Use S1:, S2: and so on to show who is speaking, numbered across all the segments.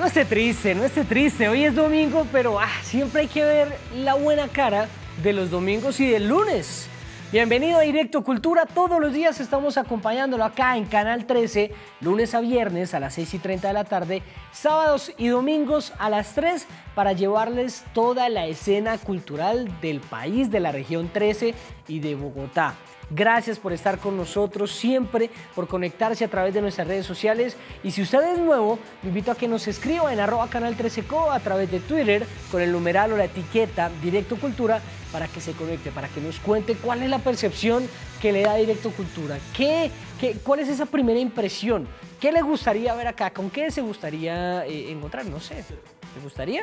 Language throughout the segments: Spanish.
S1: esté triste, no esté triste. Hoy es domingo, pero siempre hay que ver la buena cara de los domingos y del lunes. Bienvenido a Directo Cultura. Todos los días estamos acompañándolo acá en Canal 13, lunes a viernes a las 6:30 de la tarde, sábados y domingos a las 3 para llevarles toda la escena cultural del país, de la región 13 y de Bogotá. Gracias por estar con nosotros siempre, por conectarse a través de nuestras redes sociales. Y si usted es nuevo, lo invito a que nos escriba en @canal13co a través de Twitter con el numeral o la etiqueta Directo Cultura para que se conecte, para que nos cuente cuál es la percepción que le da Directo Cultura. ¿Cuál es esa primera impresión? ¿Qué le gustaría ver acá? ¿Con qué se gustaría encontrar? No sé, ¿le gustaría?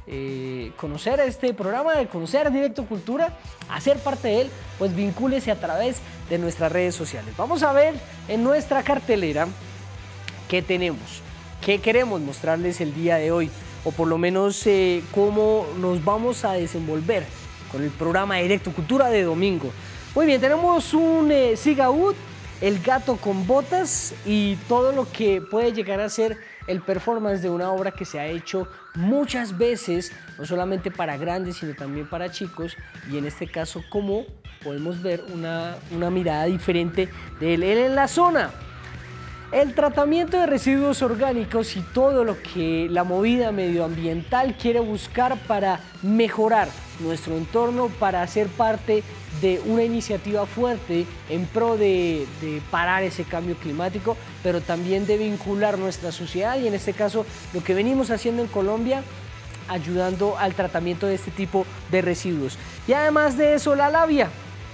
S1: Conocer este programa, de conocer Directo Cultura, hacer parte de él, pues vincúlese a través de nuestras redes sociales. Vamos a ver en nuestra cartelera qué tenemos, qué queremos mostrarles el día de hoy, o por lo menos cómo nos vamos a desenvolver con el programa Directo Cultura de domingo. Muy bien, tenemos un Sigaud, El gato con botas y todo lo que puede llegar a ser el performance de una obra que se ha hecho muchas veces, no solamente para grandes, sino también para chicos, y en este caso, como podemos ver, una mirada diferente de él en la zona. El tratamiento de residuos orgánicos y todo lo que la movida medioambiental quiere buscar para mejorar nuestro entorno, para ser parte de una iniciativa fuerte en pro de parar ese cambio climático, pero también de vincular nuestra sociedad y en este caso lo que venimos haciendo en Colombia, ayudando al tratamiento de este tipo de residuos. Y además de eso, la labia.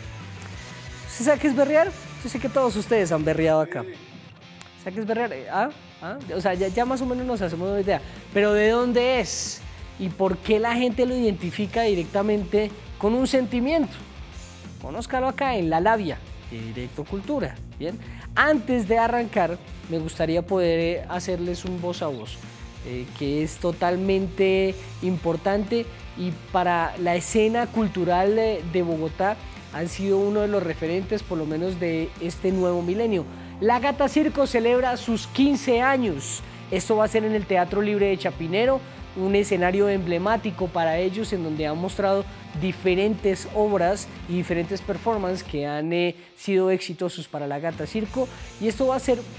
S1: ¿Usted sabe qué es berrear? Yo sé que todos ustedes han berreado acá. ¿Sabe qué es berrear? O sea, ya más o menos nos hacemos una idea, pero ¿de dónde es? ¿Y por qué la gente lo identifica directamente con un sentimiento? Conózcalo acá en La Labia, de Directo Cultura. Bien, antes de arrancar, me gustaría poder hacerles un voz a voz, que es totalmente importante y para la escena cultural de Bogotá han sido uno de los referentes, por lo menos de este nuevo milenio. La Gata Circo celebra sus 15 años. Esto va a ser en el Teatro Libre de Chapinero, un escenario emblemático para ellos en donde han mostrado diferentes obras y diferentes performances que han sido exitosos para la Gata Circo, y esto va a ser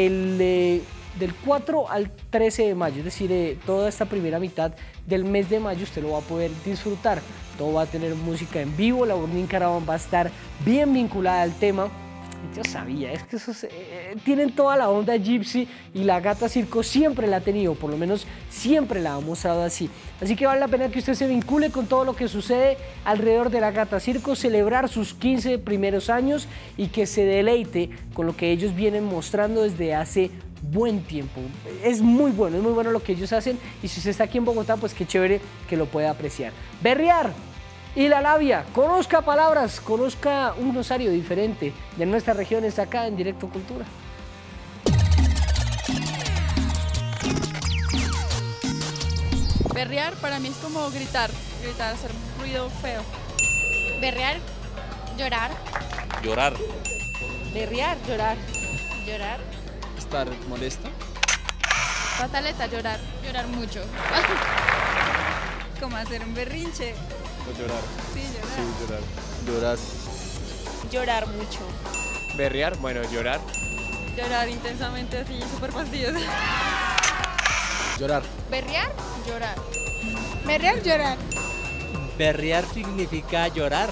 S1: del 4 al 13 de mayo, es decir, toda esta primera mitad del mes de mayo usted lo va a poder disfrutar. Todo va a tener música en vivo, la Burning Caravan va a estar bien vinculada al tema. Yo sabía, es que esos tienen toda la onda gypsy y la Gata Circo siempre la ha tenido, por lo menos siempre la ha mostrado así. Así que vale la pena que usted se vincule con todo lo que sucede alrededor de la Gata Circo, celebrar sus 15 primeros años y que se deleite con lo que ellos vienen mostrando desde hace buen tiempo. Es muy bueno lo que ellos hacen, y si usted está aquí en Bogotá, pues qué chévere que lo pueda apreciar. Berrear y La Labia, conozca palabras, conozca un glosario diferente de nuestras regiones acá en Directo Cultura.
S2: Berrear para mí es como gritar, hacer ruido feo.
S3: Berrear, llorar.
S4: Llorar.
S2: Berrear, llorar.
S3: Llorar.
S4: Estar molesta.
S2: Pataleta, llorar.
S3: Llorar mucho.
S2: Como hacer un berrinche.
S4: O llorar.
S2: Sí, llorar.
S4: Sí, llorar. Llorar.
S3: Llorar mucho.
S4: Berrear, bueno, llorar.
S2: Llorar intensamente así, súper fastidioso.
S4: Llorar.
S3: Berrear, llorar.
S2: Berrear, llorar.
S5: Berrear significa llorar.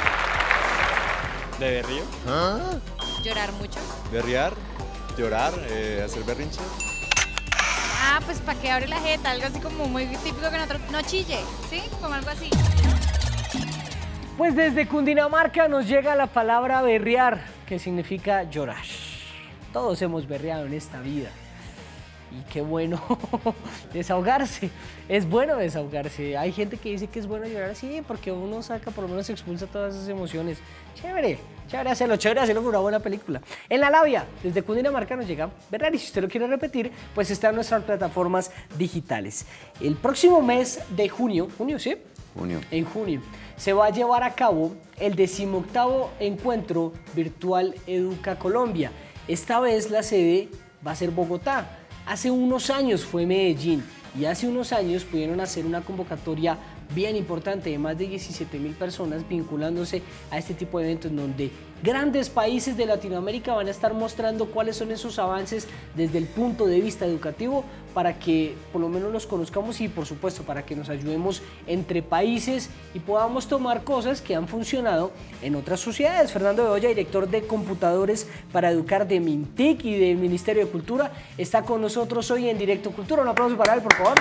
S4: ¿De berrío?
S3: Llorar mucho.
S4: Berrear, llorar, hacer berrinche.
S3: Pues para que abre la jeta, algo así como muy típico que nosotros no chille, ¿sí? Como algo así.
S1: Pues desde Cundinamarca nos llega la palabra berrear, que significa llorar. Todos hemos berreado en esta vida. Y qué bueno desahogarse, es bueno desahogarse. Hay gente que dice que es bueno llorar así porque uno saca, por lo menos expulsa todas esas emociones. Chévere hacerlo con una buena película. En La Labia, desde Cundinamarca nos llega berrear, y si usted lo quiere repetir, pues está en nuestras plataformas digitales. El próximo mes de junio, ¿sí? En junio se va a llevar a cabo el 18º encuentro virtual Educa Colombia. Esta vez la sede va a ser Bogotá. Hace unos años fue Medellín. y hace unos años pudieron hacer una convocatoria bien importante de más de 17.000 personas vinculándose a este tipo de eventos en donde grandes países de Latinoamérica van a estar mostrando cuáles son esos avances desde el punto de vista educativo para que por lo menos los conozcamos y por supuesto para que nos ayudemos entre países y podamos tomar cosas que han funcionado en otras sociedades. Fernando Bedoya, director de Computadores para Educar de Mintic y del Ministerio de Cultura, está con nosotros hoy en Directo Cultura. Un aplauso para él, por favor.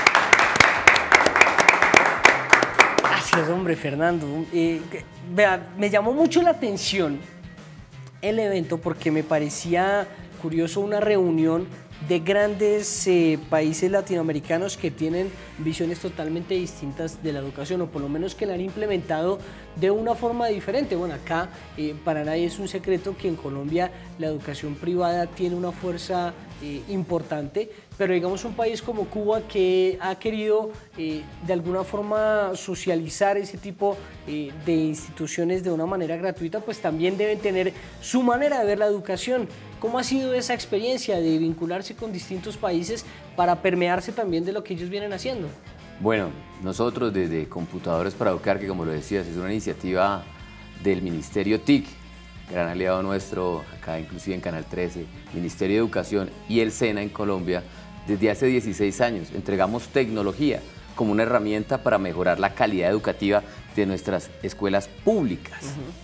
S1: Gracias, hombre, Fernando. Vea, me llamó mucho la atención el evento porque me parecía curioso una reunión de grandes países latinoamericanos que tienen visiones totalmente distintas de la educación, o por lo menos que la han implementado de una forma diferente. Bueno, acá para nadie es un secreto que en Colombia la educación privada tiene una fuerza importante, pero digamos un país como Cuba que ha querido de alguna forma socializar ese tipo de instituciones de una manera gratuita, pues también deben tener su manera de ver la educación. ¿Cómo ha sido esa experiencia de vincularse con distintos países para permearse también de lo que ellos vienen haciendo?
S6: Bueno, nosotros desde Computadores para Educar, que como lo decías, es una iniciativa del Ministerio TIC, gran aliado nuestro, acá inclusive en Canal 13, Ministerio de Educación y el SENA en Colombia, desde hace 16 años entregamos tecnología como una herramienta para mejorar la calidad educativa de nuestras escuelas públicas.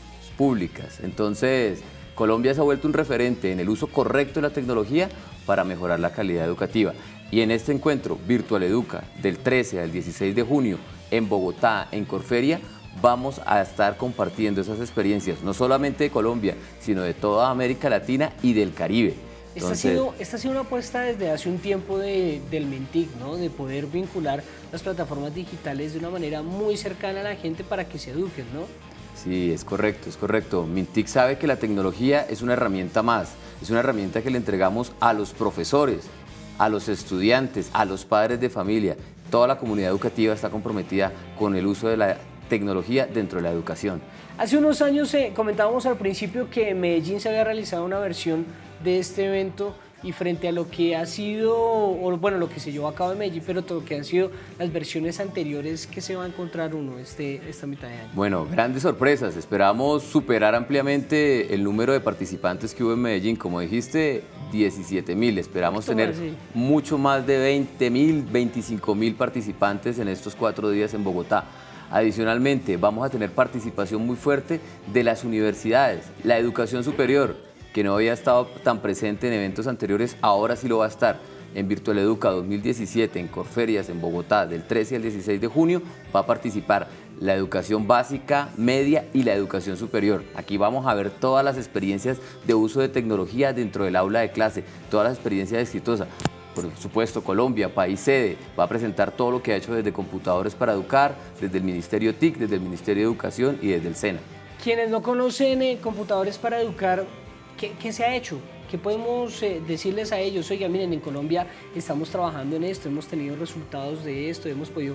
S6: Entonces, Colombia se ha vuelto un referente en el uso correcto de la tecnología para mejorar la calidad educativa. Y en este encuentro Virtual Educa del 13 al 16 de junio en Bogotá, en Corferia, vamos a estar compartiendo esas experiencias, no solamente de Colombia, sino de toda América Latina y del Caribe. Entonces,
S1: esta ha sido una apuesta desde hace un tiempo del Mintic, ¿no? De poder vincular las plataformas digitales de una manera muy cercana a la gente para que se eduquen, ¿no?
S6: Sí, es correcto, es correcto. Mintic sabe que la tecnología es una herramienta más, es una herramienta que le entregamos a los profesores, a los estudiantes, a los padres de familia. Toda la comunidad educativa está comprometida con el uso de la tecnología dentro de la educación.
S1: Hace unos años comentábamos al principio que en Medellín se había realizado una versión de este evento y frente a lo que ha sido, o bueno, lo que se llevó a cabo en Medellín, pero todo lo que han sido las versiones anteriores, ¿qué se va a encontrar uno esta mitad de año?
S6: Bueno, grandes sorpresas. Esperamos superar ampliamente el número de participantes que hubo en Medellín. Como dijiste, 17.000. Esperamos tener mucho más de 20.000, 25.000 participantes en estos 4 días en Bogotá. Adicionalmente, vamos a tener participación muy fuerte de las universidades, la educación superior, que no había estado tan presente en eventos anteriores, ahora sí lo va a estar. En Virtual Educa 2017, en Corferias, en Bogotá, del 13 al 16 de junio, va a participar la educación básica, media y la educación superior. Aquí vamos a ver todas las experiencias de uso de tecnología dentro del aula de clase, todas las experiencias exitosas. Por supuesto, Colombia, país sede, va a presentar todo lo que ha hecho desde Computadores para Educar, desde el Ministerio TIC, desde el Ministerio de Educación y desde el SENA.
S1: Quienes no conocen Computadores para Educar, ¿qué se ha hecho? ¿Qué podemos decirles a ellos? Oiga, miren, en Colombia estamos trabajando en esto, hemos tenido resultados de esto, hemos podido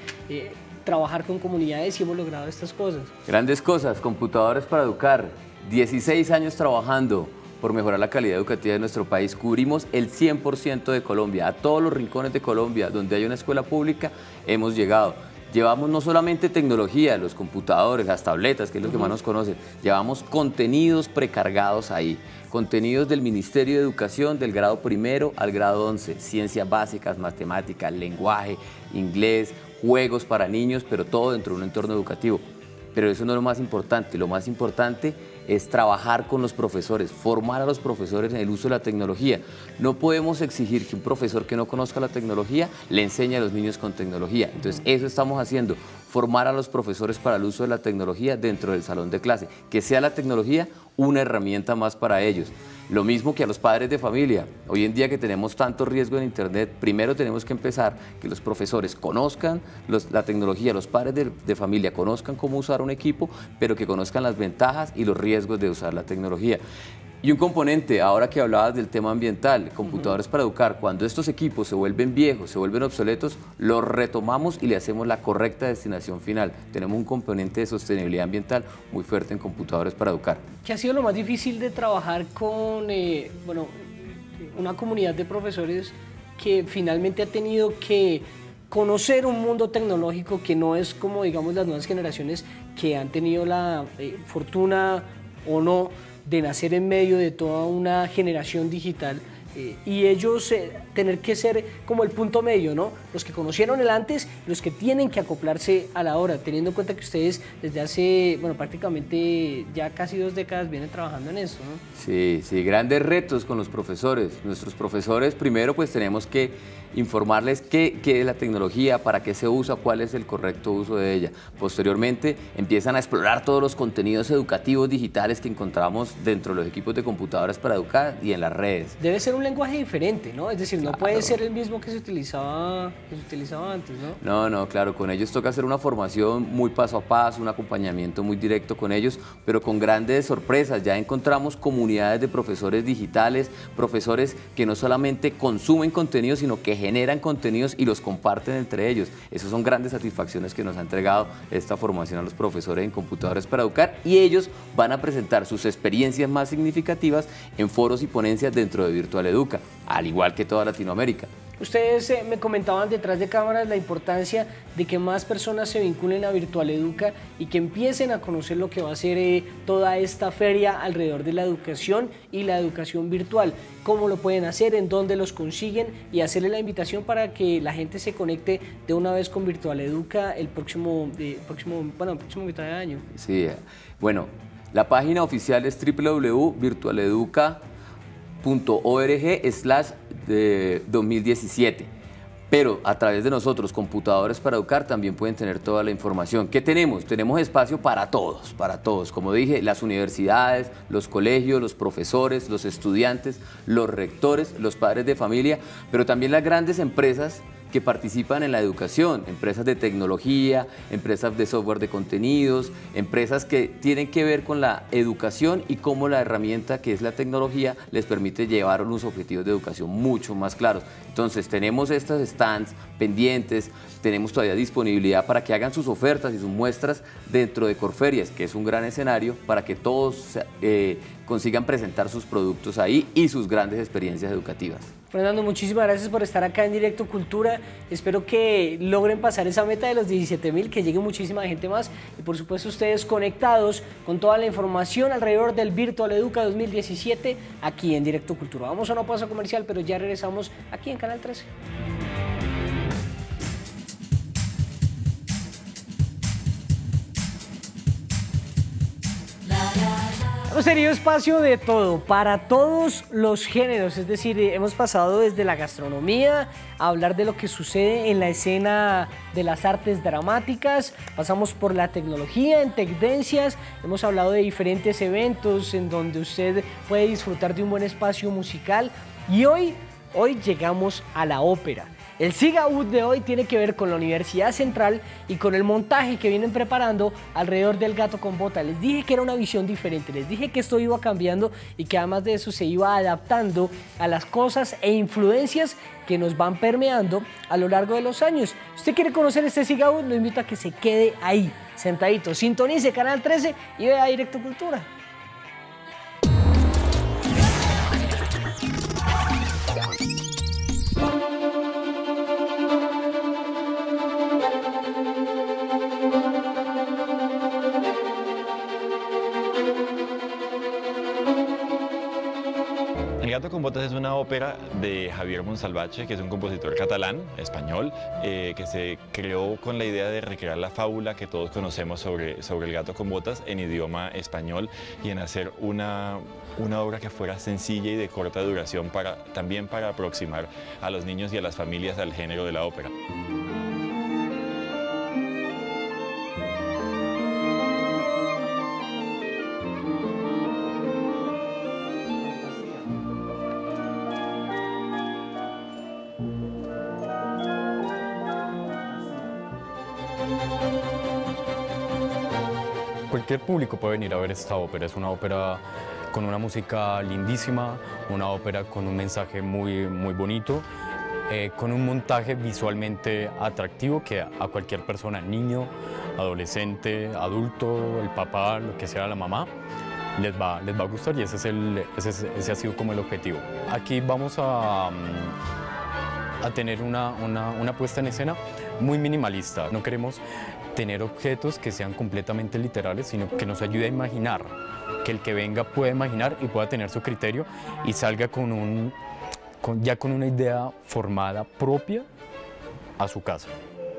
S1: trabajar con comunidades y hemos logrado estas cosas.
S6: Grandes cosas, Computadores para Educar, 16 años trabajando por mejorar la calidad educativa de nuestro país. Cubrimos el 100% de Colombia, a todos los rincones de Colombia donde hay una escuela pública hemos llegado. Llevamos no solamente tecnología, los computadores, las tabletas, que es lo que más nos conocen, llevamos contenidos precargados ahí, contenidos del Ministerio de Educación del grado 1 al grado 11, ciencias básicas, matemáticas, lenguaje, inglés, juegos para niños, pero todo dentro de un entorno educativo. Pero eso no es lo más importante es trabajar con los profesores, formar a los profesores en el uso de la tecnología. No podemos exigir que un profesor que no conozca la tecnología le enseñe a los niños con tecnología. Entonces eso estamos haciendo, formar a los profesores para el uso de la tecnología dentro del salón de clase, que sea la tecnología una herramienta más para ellos. Lo mismo que a los padres de familia. Hoy en día que tenemos tanto riesgo en Internet, primero tenemos que empezar que los profesores conozcan la tecnología, los padres de familia conozcan cómo usar un equipo, pero que conozcan las ventajas y los riesgos de usar la tecnología. Y un componente, ahora que hablabas del tema ambiental, Computadores para Educar, cuando estos equipos se vuelven viejos, se vuelven obsoletos, los retomamos y le hacemos la correcta destinación final. Tenemos un componente de sostenibilidad ambiental muy fuerte en Computadores para Educar.
S1: ¿Qué ha sido lo más difícil de trabajar con una comunidad de profesores que finalmente ha tenido que conocer un mundo tecnológico que no es como, digamos, las nuevas generaciones que han tenido la fortuna o no de nacer en medio de toda una generación digital, y ellos tener que ser como el punto medio, ¿no? Los que conocieron el antes, los que tienen que acoplarse a la hora, teniendo en cuenta que ustedes desde hace, bueno, prácticamente ya casi 2 décadas vienen trabajando en eso, ¿no?
S6: Sí, sí, grandes retos con los profesores. Nuestros profesores, primero pues tenemos que informarles qué es la tecnología, para qué se usa, cuál es el correcto uso de ella. Posteriormente empiezan a explorar todos los contenidos educativos digitales que encontramos dentro de los equipos de computadoras para educar y en las redes.
S1: Debe ser un lenguaje diferente, ¿no? Es decir, no
S6: Claro.
S1: puede ser el mismo que se utilizaba antes, ¿no?
S6: No, claro, con ellos toca hacer una formación muy paso a paso, un acompañamiento muy directo con ellos, pero con grandes sorpresas. Ya encontramos comunidades de profesores digitales, profesores que no solamente consumen contenidos, sino que generan contenidos y los comparten entre ellos. Esas son grandes satisfacciones que nos ha entregado esta formación a los profesores en computadores para educar, y ellos van a presentar sus experiencias más significativas en foros y ponencias dentro de Virtual Educa, al igual que toda Latinoamérica.
S1: Ustedes me comentaban detrás de cámaras la importancia de que más personas se vinculen a Virtual Educa y que empiecen a conocer lo que va a ser toda esta feria alrededor de la educación y la educación virtual. ¿Cómo lo pueden hacer? ¿En dónde los consiguen? Y hacerle la invitación para que la gente se conecte de una vez con Virtual Educa el próximo mitad de año.
S6: Sí, bueno, la página oficial es www.virtualeduca.org/2017, pero a través de nosotros, Computadores para Educar, también pueden tener toda la información. ¿Qué tenemos? Tenemos espacio para todos, como dije, las universidades, los colegios, los profesores, los estudiantes, los rectores, los padres de familia, pero también las grandes empresas que participan en la educación, empresas de tecnología, empresas de software de contenidos, empresas que tienen que ver con la educación y cómo la herramienta que es la tecnología les permite llevar unos objetivos de educación mucho más claros. Entonces tenemos estas stands pendientes, tenemos todavía disponibilidad para que hagan sus ofertas y sus muestras dentro de Corferias, que es un gran escenario para que todos consigan presentar sus productos ahí y sus grandes experiencias educativas.
S1: Fernando, muchísimas gracias por estar acá en Directo Cultura. Espero que logren pasar esa meta de los 17.000, que llegue muchísima gente más y por supuesto ustedes conectados con toda la información alrededor del Virtual Educa 2017 aquí en Directo Cultura. Vamos a una pausa comercial, pero ya regresamos aquí en Canal 13. Hemos tenido espacio de todo, para todos los géneros, es decir, hemos pasado desde la gastronomía a hablar de lo que sucede en la escena de las artes dramáticas, pasamos por la tecnología en Tecdencias, hemos hablado de diferentes eventos en donde usted puede disfrutar de un buen espacio musical y hoy llegamos a la ópera. El SIGAUD de hoy tiene que ver con la Universidad Central y con el montaje que vienen preparando alrededor del Gato con Bota. Les dije que era una visión diferente, les dije que esto iba cambiando y que además de eso se iba adaptando a las cosas e influencias que nos van permeando a lo largo de los años. Si usted quiere conocer este SIGAUD, lo invito a que se quede ahí, sentadito. Sintonice Canal 13 y vea Directo Cultura.
S7: El Gato con Botas es una ópera de Javier Monsalvatge, que es un compositor catalán, español, que se creó con la idea de recrear la fábula que todos conocemos sobre el gato con botas en idioma español y en hacer una obra que fuera sencilla y de corta duración también para aproximar a los niños y a las familias al género de la ópera.
S8: Cualquier público puede venir a ver esta ópera. Es una ópera con una música lindísima, una ópera con un mensaje muy bonito, con un montaje visualmente atractivo que a cualquier persona, niño, adolescente, adulto, el papá, lo que sea, la mamá, les va a gustar y ese ha sido como el objetivo. Aquí vamos a a tener una puesta en escena muy minimalista. No queremos tener objetos que sean completamente literales, sino que nos ayude a imaginar, que el que venga pueda imaginar y pueda tener su criterio y salga ya con una idea formada propia a su casa.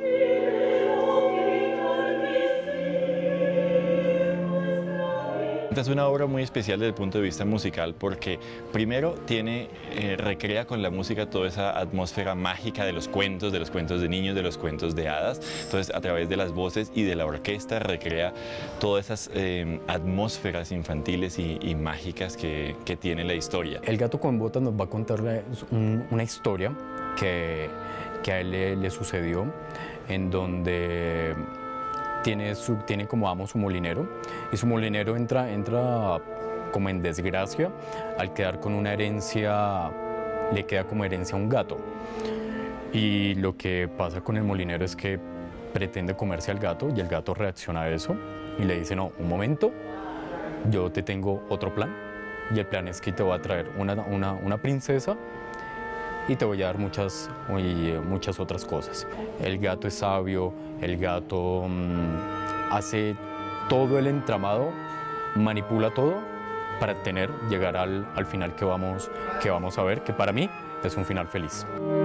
S7: Es una obra muy especial desde el punto de vista musical porque primero recrea con la música toda esa atmósfera mágica de los cuentos de niños, de los cuentos de hadas. Entonces a través de las voces y de la orquesta recrea todas esas atmósferas infantiles y mágicas que tiene la historia.
S8: El gato con botas nos va a contar una historia que a él le sucedió, en donde tiene como amo su molinero, y su molinero entra como en desgracia al quedar con una herencia, le queda como herencia un gato. Y lo que pasa con el molinero es que pretende comerse al gato y el gato reacciona a eso y le dice: no, un momento, yo te tengo otro plan, y el plan es que te voy a traer una princesa y te voy a dar muchas otras cosas. El gato es sabio, el gato hace todo el entramado, manipula todo para llegar al final que vamos a ver, que para mí es un final feliz.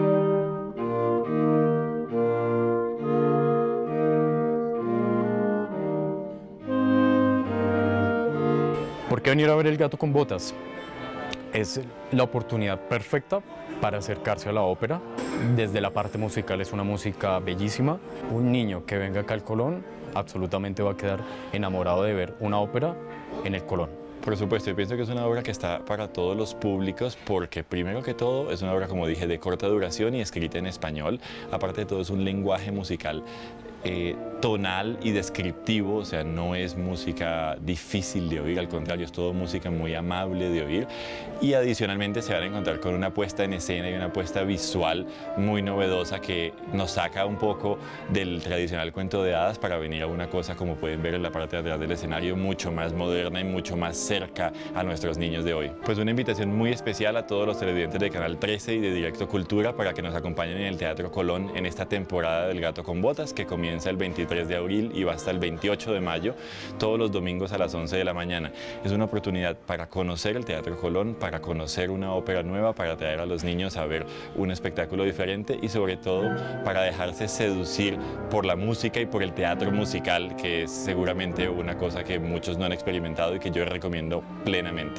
S8: ¿Por qué venir a ver El gato con botas? Es la oportunidad perfecta para acercarse a la ópera. Desde la parte musical es una música bellísima. Un niño que venga acá al Colón absolutamente va a quedar enamorado de ver una ópera en el Colón.
S7: Por supuesto, yo pienso que es una obra que está para todos los públicos porque primero que todo es una obra, como dije, de corta duración y escrita en español. Aparte de todo es un lenguaje musical tonal y descriptivo, o sea, no es música difícil de oír, al contrario, es todo música muy amable de oír, y adicionalmente se van a encontrar con una puesta en escena y una puesta visual muy novedosa que nos saca un poco del tradicional cuento de hadas para venir a una cosa, como pueden ver en la parte de atrás del escenario, mucho más moderna y mucho más cerca a nuestros niños de hoy. Pues una invitación muy especial a todos los televidentes de Canal 13 y de Directo Cultura para que nos acompañen en el Teatro Colón en esta temporada del Gato con Botas, que comienza el 23 de abril y va hasta el 28 de mayo, todos los domingos a las 11 de la mañana. Es una oportunidad para conocer el Teatro Colón, para conocer una ópera nueva, para traer a los niños a ver un espectáculo diferente y sobre todo para dejarse seducir por la música y por el teatro musical, que es seguramente una cosa que muchos no han experimentado y que yo recomiendo plenamente.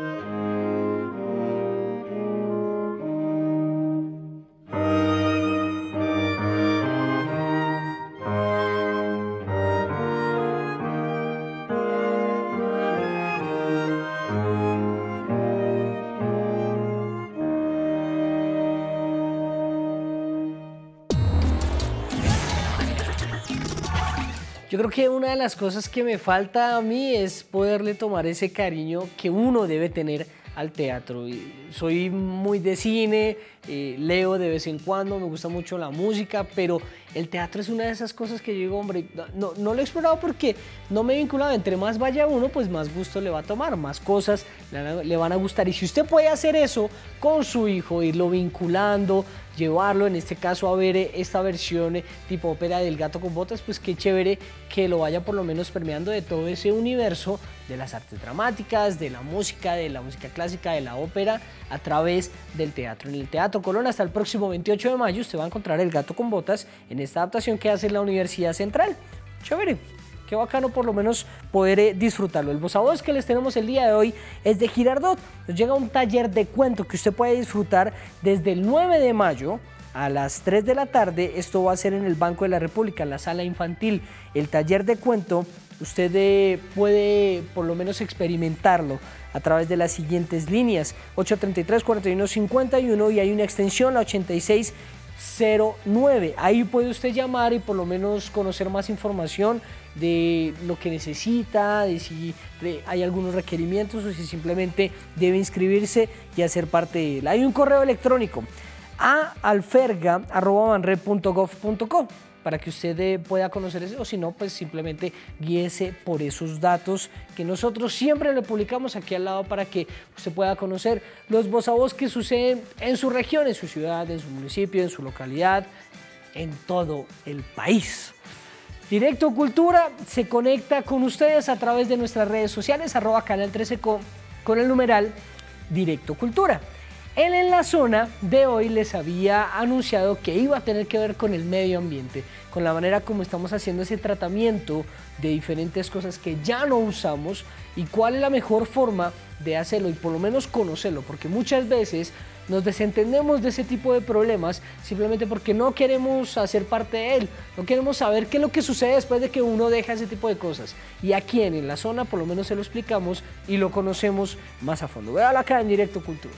S1: Yo creo que una de las cosas que me falta a mí es poderle tomar ese cariño que uno debe tener al teatro. Soy muy de cine, leo de vez en cuando, me gusta mucho la música, pero el teatro es una de esas cosas que yo digo, hombre, no lo he explorado porque no me he vinculado. Entre más vaya uno, pues más gusto le va a tomar, más cosas le van a gustar. Y si usted puede hacer eso con su hijo, irlo vinculando, llevarlo en este caso a ver esta versión tipo ópera del Gato con Botas, pues qué chévere que lo vaya por lo menos permeando de todo ese universo de las artes dramáticas, de la música clásica, de la ópera, a través del teatro. En el Teatro Colón hasta el próximo 28 de mayo usted va a encontrar El Gato con Botas en esta adaptación que hace la Universidad Central. Chévere. Qué bacano por lo menos poder disfrutarlo. El voz a voz que les tenemos el día de hoy es de Girardot. Nos llega un taller de cuento que usted puede disfrutar desde el 9 de mayo a las 3 de la tarde. Esto va a ser en el Banco de la República, en la sala infantil. El taller de cuento usted puede por lo menos experimentarlo a través de las siguientes líneas: 833-4151 y hay una extensión, la 8609. Ahí puede usted llamar y por lo menos conocer más información de lo que necesita, de si hay algunos requerimientos o si simplemente debe inscribirse y hacer parte de él. Hay un correo electrónico a alferga@banrep.gov.co. para que usted pueda conocer eso, o si no, pues simplemente guíese por esos datos que nosotros siempre le publicamos aquí al lado para que usted pueda conocer los voz a voz que suceden en su región, en su ciudad, en su municipio, en su localidad, en todo el país. Directo Cultura se conecta con ustedes a través de nuestras redes sociales, @canal 13co, con el numeral Directo Cultura. Él en la zona de hoy les había anunciado que iba a tener que ver con el medio ambiente, con la manera como estamos haciendo ese tratamiento de diferentes cosas que ya no usamos y cuál es la mejor forma de hacerlo y por lo menos conocerlo, porque muchas veces nos desentendemos de ese tipo de problemas simplemente porque no queremos hacer parte de él, no queremos saber qué es lo que sucede después de que uno deja ese tipo de cosas. Y aquí en la zona por lo menos se lo explicamos y lo conocemos más a fondo. Véalo acá en Directo Cultura.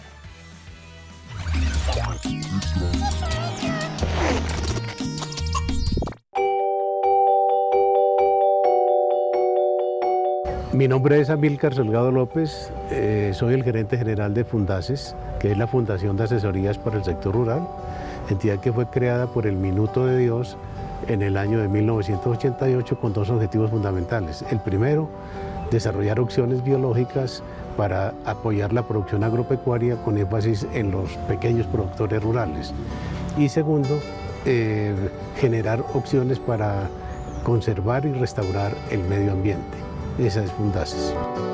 S9: Mi nombre es Amílcar Salgado López, soy el gerente general de Fundaces, que es la Fundación de Asesorías para el Sector Rural, entidad que fue creada por el Minuto de Dios en el año de 1988 con dos objetivos fundamentales. El primero, desarrollar opciones biológicas para apoyar la producción agropecuaria con énfasis en los pequeños productores rurales. Y segundo, generar opciones para conservar y restaurar el medio ambiente. Esa es Fundaces.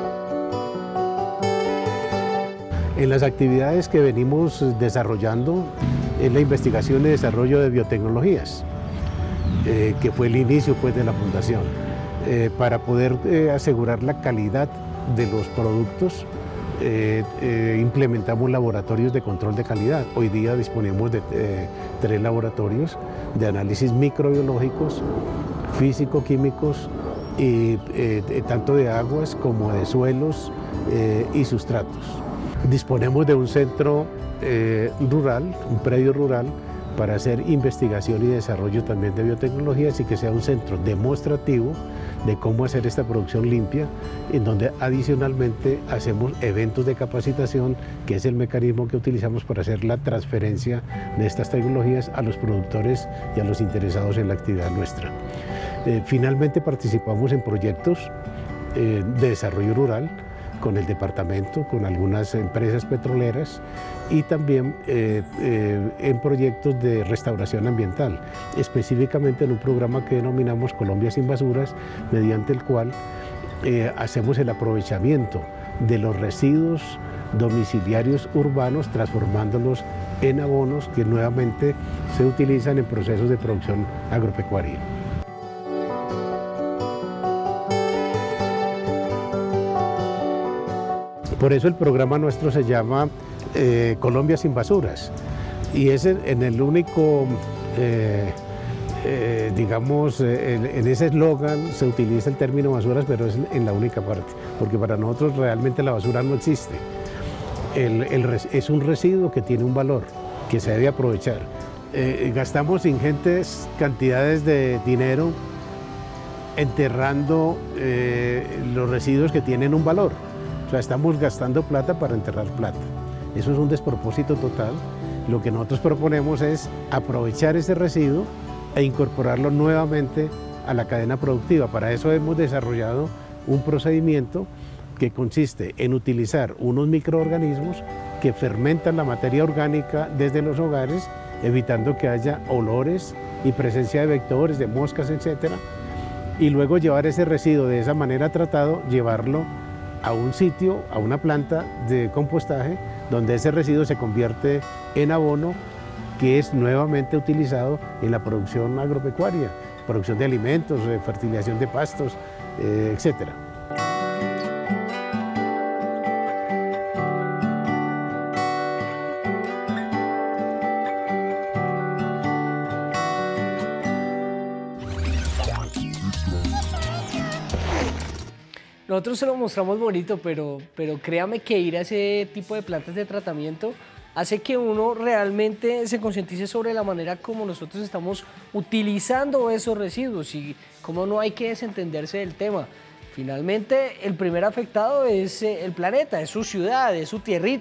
S9: En las actividades que venimos desarrollando es la investigación y desarrollo de biotecnologías, que fue el inicio pues, de la Fundación. Para poder asegurar la calidad de los productos, implementamos laboratorios de control de calidad. Hoy día disponemos de 3 laboratorios de análisis microbiológicos, físico-químicos, y tanto de aguas como de suelos y sustratos. Disponemos de un centro rural, un predio rural, para hacer investigación y desarrollo también de biotecnologías y que sea un centro demostrativo de cómo hacer esta producción limpia, en donde adicionalmente hacemos eventos de capacitación, que es el mecanismo que utilizamos para hacer la transferencia de estas tecnologías a los productores y a los interesados en la actividad nuestra. Finalmente participamos en proyectos de desarrollo rural con el departamento, con algunas empresas petroleras y también en proyectos de restauración ambiental, específicamente en un programa que denominamos Colombia sin basuras, mediante el cual hacemos el aprovechamiento de los residuos domiciliarios urbanos, transformándolos en abonos que nuevamente se utilizan en procesos de producción agropecuaria. Por eso el programa nuestro se llama Colombia sin basuras y es en el único, digamos, en ese eslogan se utiliza el término basuras, pero es en la única parte, porque para nosotros realmente la basura no existe. Es un residuo que tiene un valor, que se debe aprovechar. Gastamos ingentes cantidades de dinero enterrando los residuos que tienen un valor. O sea, estamos gastando plata para enterrar plata. Eso es un despropósito total. Lo que nosotros proponemos es aprovechar ese residuo e incorporarlo nuevamente a la cadena productiva. Para eso hemos desarrollado un procedimiento que consiste en utilizar unos microorganismos que fermentan la materia orgánica desde los hogares, evitando que haya olores y presencia de vectores, de moscas, etc. Y luego llevar ese residuo de esa manera tratado, llevarlo a un sitio, a una planta de compostaje, donde ese residuo se convierte en abono que es nuevamente utilizado en la producción agropecuaria, producción de alimentos, fertilización de pastos, etc.
S1: Nosotros se lo mostramos bonito, pero créame que ir a ese tipo de plantas de tratamiento hace que uno realmente se concientice sobre la manera como nosotros estamos utilizando esos residuos y cómo no hay que desentenderse del tema. Finalmente, el primer afectado es el planeta, es su ciudad, es su tierrita.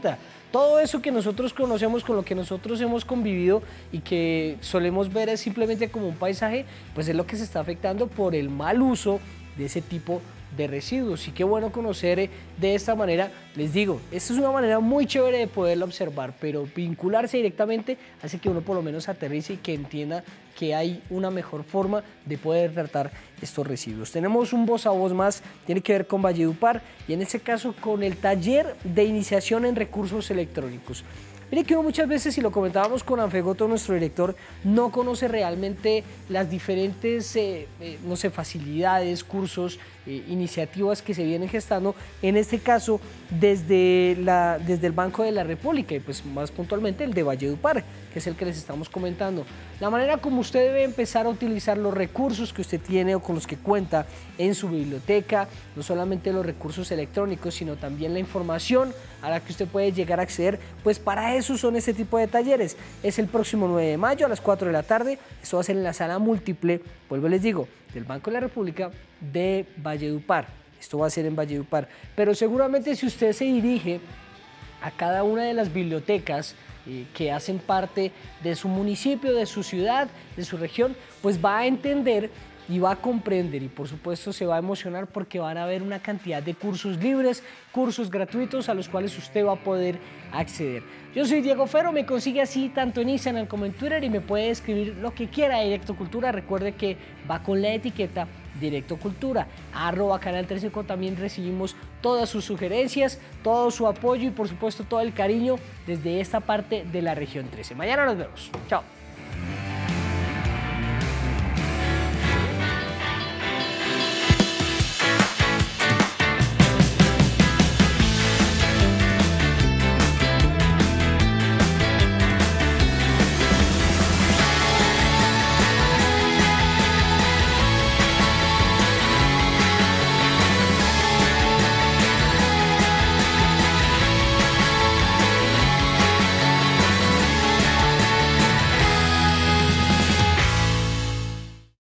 S1: todo eso que nosotros conocemos, con lo que nosotros hemos convivido y que solemos ver es simplemente como un paisaje, pues es lo que se está afectando por el mal uso de ese tipo de residuos. Y qué bueno conocer de esta manera. Les digo, esta es una manera muy chévere de poderla observar, pero vincularse directamente hace que uno por lo menos aterrice y que entienda que hay una mejor forma de poder tratar estos residuos. Tenemos un voz a voz más, tiene que ver con Valledupar y en este caso con el taller de iniciación en recursos electrónicos. Mire que uno muchas veces, y lo comentábamos con Anfegoto, nuestro director, no conoce realmente las diferentes, no sé, facilidades, cursos, iniciativas que se vienen gestando, en este caso desde el Banco de la República y pues más puntualmente el de Valledupar, que es el que les estamos comentando. La manera como usted debe empezar a utilizar los recursos que usted tiene o con los que cuenta en su biblioteca, no solamente los recursos electrónicos, sino también la información a la que usted puede llegar a acceder, pues para eso son este tipo de talleres. Es el próximo 9 de mayo a las 4 de la tarde, esto va a ser en la sala múltiple, vuelvo y les digo, del Banco de la República de Valledupar. Esto va a ser en Valledupar, pero seguramente si usted se dirige a cada una de las bibliotecas que hacen parte de su municipio, de su ciudad, de su región, pues va a entender y va a comprender y por supuesto se va a emocionar porque van a haber una cantidad de cursos libres, cursos gratuitos a los cuales usted va a poder acceder. Yo soy Diego Ferro, me consigue así tanto en Instagram como en Twitter y me puede escribir lo que quiera a Directo Cultura. Recuerde que va con la etiqueta Directo Cultura, @Canal 13. También recibimos todas sus sugerencias, todo su apoyo y por supuesto todo el cariño desde esta parte de la región 13. Mañana nos vemos. Chao.